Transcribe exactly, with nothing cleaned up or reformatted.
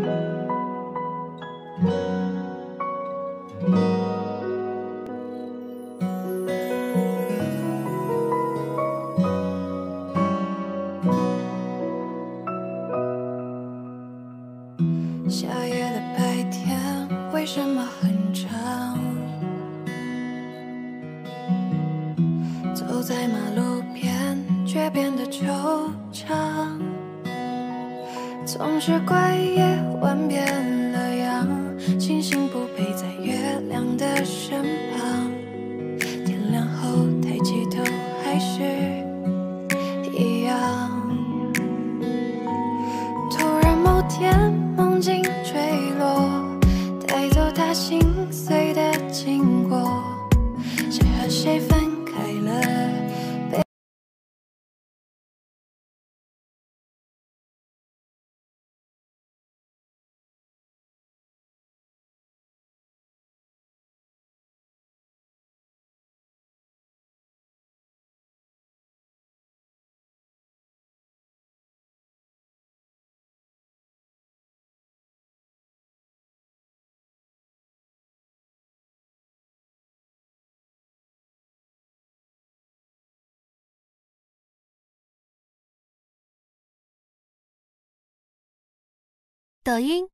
下雨的白天为什么很长？走在马路边却变得惆怅，总是怪夜晚变了样，星星不陪在月亮的身旁，天亮后抬起头还是一样。突然某天梦境坠落，带走他心碎的经过，谁和谁分开了？ 抖音。